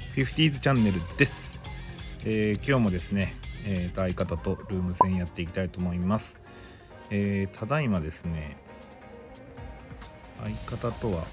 50s チャンネルです。今日もですね、相方とルーム戦やっていきたいと思います。ただいまですね、相方とは、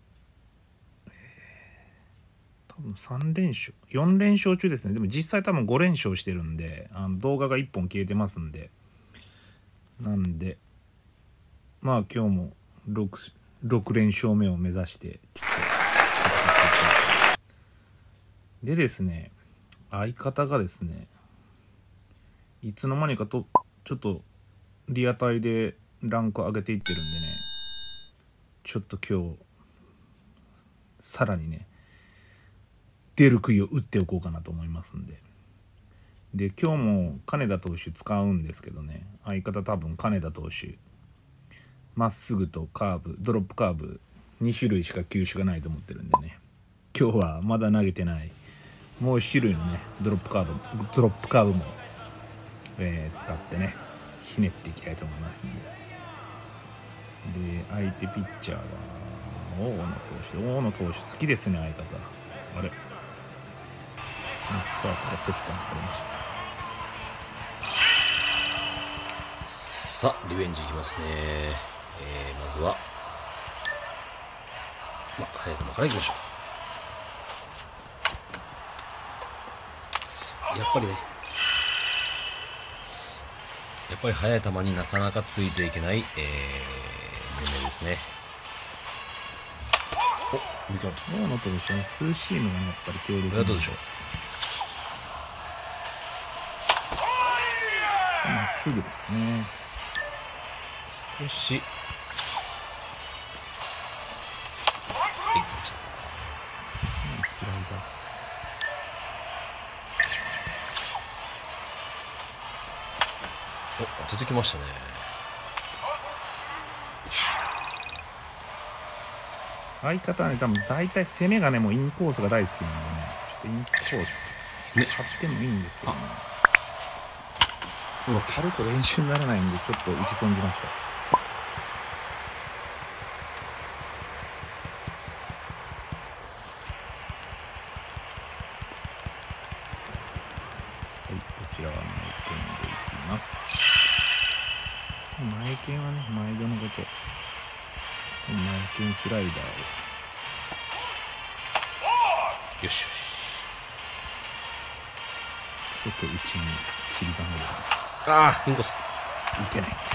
多分3連勝4連勝中ですね。でも実際多分5連勝してるんで、動画が1本消えてますんで、なんでまあ今日も 6連勝目を目指してちょっと戦っていきたいと思います。でですね、相方がですね、いつの間にかとちょっとリアタイでランク上げていってるんでね、ちょっと今日さらにね出る杭を打っておこうかなと思いますんで。で今日も金田投手使うんですけどね、相方多分金田投手まっすぐとカーブ、ドロップカーブ2種類しか球種がないと思ってるんでね、今日はまだ投げてないもう1種類のねドロップカーブも、使ってねひねっていきたいと思いますんで。で相手ピッチャーは大野投手好きですね。相方あれネットワークが切断されました。 さあリベンジいきますね。まずは早球からいきましょう。やっぱり速い球になかなかついていけない問題ですね。お、見つかった。 大野投手のツーシームがやっぱり強力。 これはどうでしょう。 まっすぐですね。 少しスライダース。 お、出てきましたね。 相方はね、多分大体攻めがねもうインコースが大好きなんでね、ちょっとインコース張ってもいいんですけどね、張ると練習にならないんでちょっと打ち損じました。はい、こちらは前剣でいきます。前剣はね、毎度のこと。前剣スライダーを。 よしよし。 外内に散りばめる。 インコース。 打てないんですよ。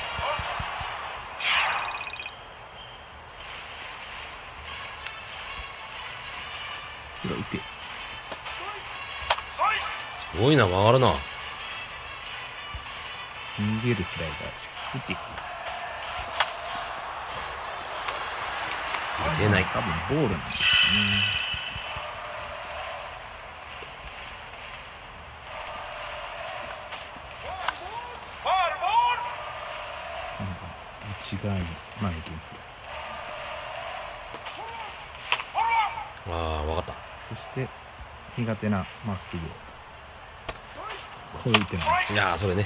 打て。 すごいな、回るな。 逃げるスライダー。打て。 打てない。 多分ボールなんですよね。内側に前剣する。 分かった。 そして苦手なまっすぐをこう打てます。 いやー、それね。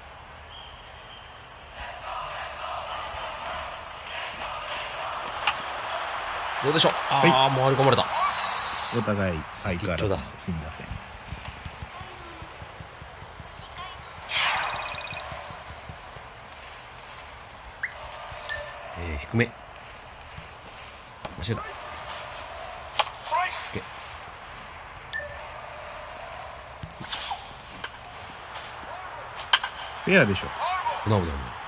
どうでしょう。回り込まれた。 お互い相変わらずの頻打戦。 低め。間違えた。 フェアでしょ。 危ない。こ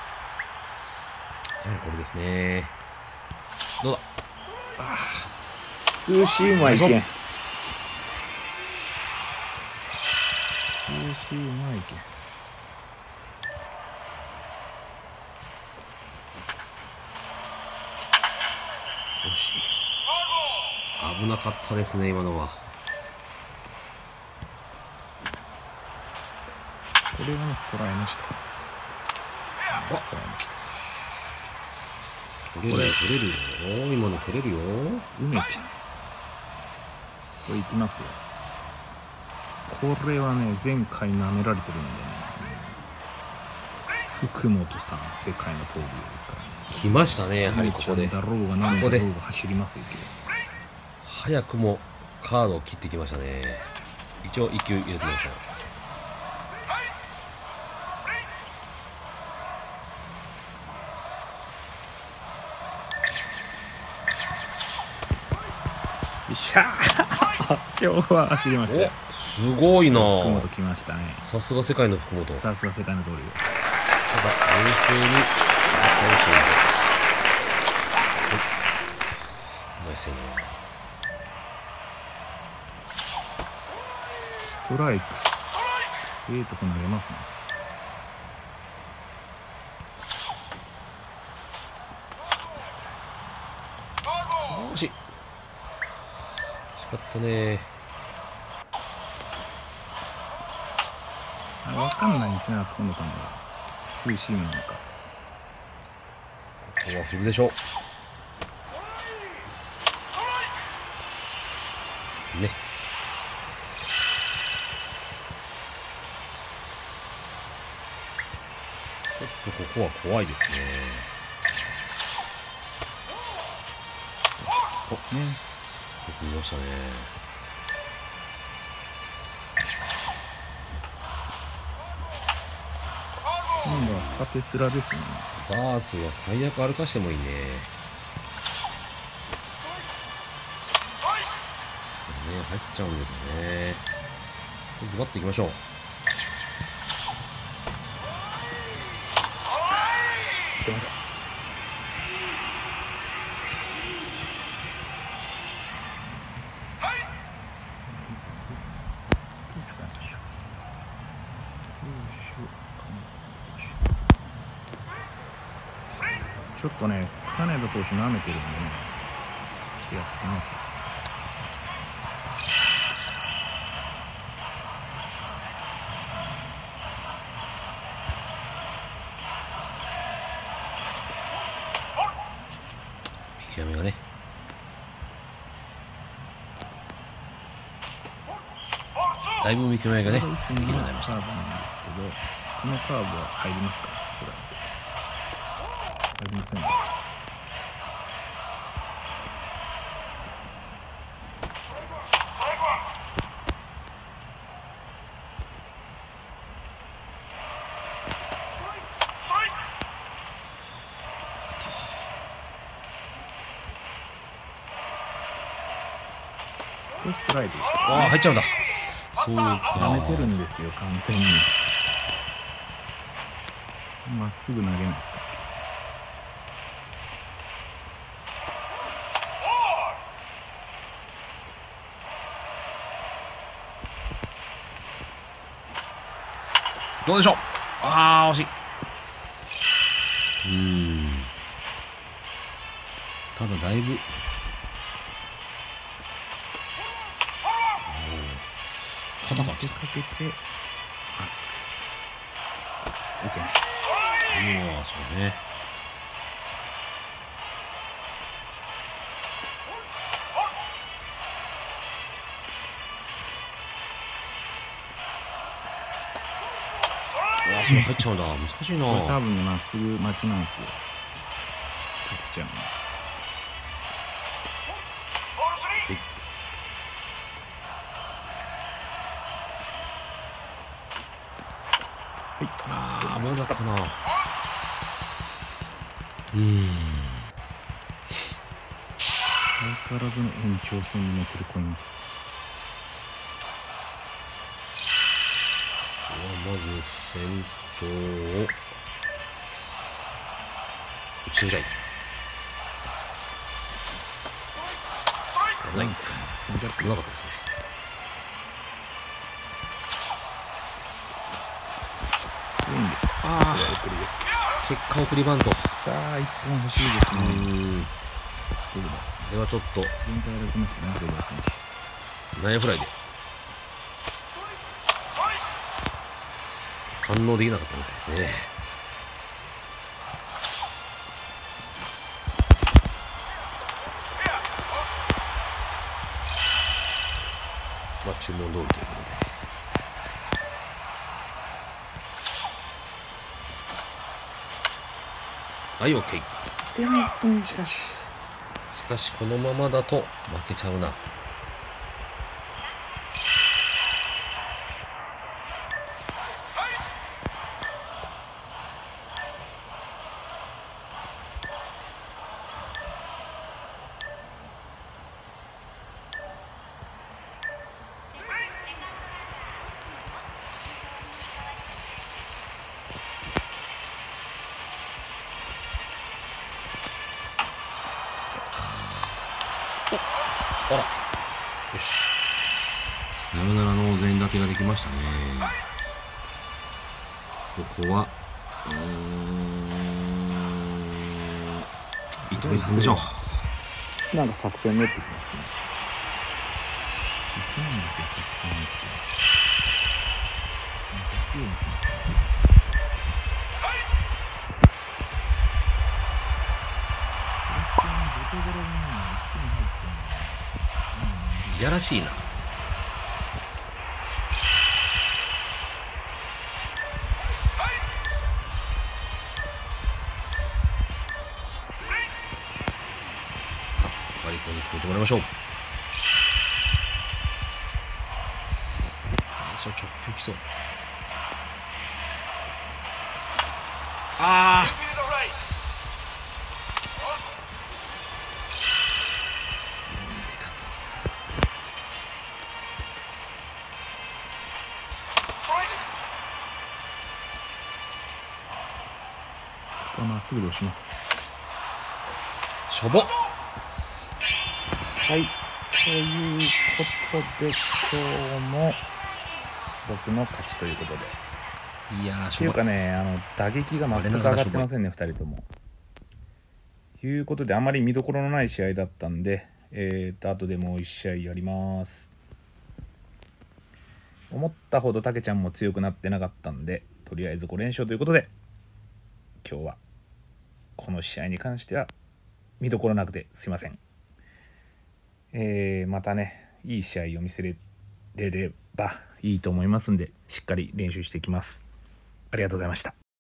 れですね。どうだ。 ツーシームはいけん。ツーシームはいけん。惜しい。 危なかったですね、今のは。 これはね、捉えました。 取れるよ。今の取れるよ。 梅ちゃん。これいきますよ。これはね、前回舐められてるんでね。福本さん、世界の闘牛ですからね。 来ましたね、やはりここで。 だろうが何だろうが走りますよ。 早くもカードを切ってきましたね。一応1球入れてみましょう。 よっしゃー今日は走りましたよ。 お、すごいな。 福本来ましたね。 さすが世界の福本。 さすが世界の通り。 ただ冷静に倒している。ナイスやな。 ストライク。とこ投げますね。 惜しい。惜しかったね。 あれ分かんないんですね、あそこの球がツーシームなのか。 ここは振るでしょうね。ちょっとここは怖いですね。 そうですね。 よく見ましたね。 今度は縦スラですね。 バースは最悪歩かしてもいいね。ね、入っちゃうんですよね。ズバッといきましょう。 出ません。ちょっとね、金田投手舐めてるんでね、ちょっとやっつけますよ。 見極めがね。だいぶ見極めがね、できるようになりました。 カーブなんですけど、このカーブは入りますか？ストライク。入りませんね。ストライクです。 ああ、入っちゃうんだ。そうか。 やめてるんですよ、完全に。まっすぐ投げないですか。 どうでしょう。ああ、惜しい。ただだいぶ肩がかけてまっすぐ。OK。 もうそうね。うわ、それ入っちゃうんだ。難しいな。 これ多分ね、まっすぐ待ちなんですよ。キャッチャーの。はい。 ああ、もうだったかな。 相変わらずの延長戦にめてる込みます。 まず先頭を打ちみたい。ないんですか。なかったですね。 いいんですか。 ああ、結果送りバント。 さあ、一本欲しいですね。 ではちょっと限界やられてますね、黒田選手。 内野フライで反応できなかったみたいですね。まあ注文通りということで。はい、OK。 出ますね、しかし。 しかしこのままだと負けちゃうな。 サヨナラの全立てができましたね。ここは糸井さんでしょう。 なんか作戦練ってきますね。 いやらしいな。割り込み決めてもらいましょう。最初直球きそう。ああ。 ここはまっすぐで押します。 しょぼ。 はい、ということで今日も僕の勝ちということで。 いやー、 っていうかね、打撃が全く上がってませんね、2人とも。ということで、あまり見どころのない試合だったんで、後でもう1試合やります。思ったほどたけちゃんも強くなってなかったんで、とりあえず5連勝ということで、今日はこの試合に関しては見どころなくてすいません。またね、いい試合を見せれればいいと思いますんで、しっかり練習していきます。ありがとうございました。